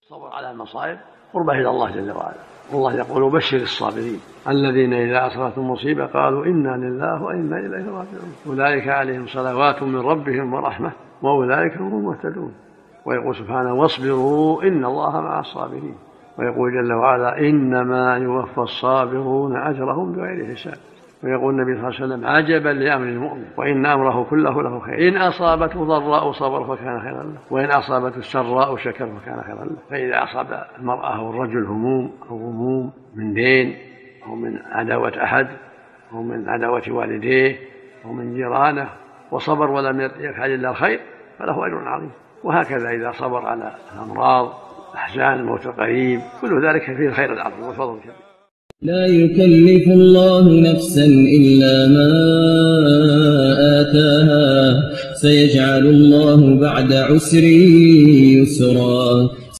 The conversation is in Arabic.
الصبر على المصائب قربة إلى الله جل وعلا. والله يقول بشر الصابرين الذين إذا أصابتهم مصيبة قالوا إنا لله وإنا إليه راجعون أولئك عليهم صلوات من ربهم ورحمة وأولئك هم المهتدون. ويقول سبحانه واصبروا إن الله مع الصابرين. ويقول جل وعلا إنما يوفى الصابرون أجرهم بغير حساب. ويقول النبي صلى الله عليه وسلم عجبا لأمر المؤمن وإن أمره كله له خير إن أصابته ضراء صبر فكان خيرا له وإن أصابته سراء شكر فكان خيرا له. فإذا أصاب المرأة أو الرجل هموم أو غموم من دين أو من عداوة أحد أو من عداوة والديه أو من جيرانه وصبر ولم يفعل إلا الخير فله أجر عظيم. وهكذا إذا صبر على الأمراض أحزان الموت القريب كل ذلك فيه الخير العظيم والفضل الكبير. لا يكلف الله نفسا إلا ما آتاها سيجعل الله بعد عسر يسرا.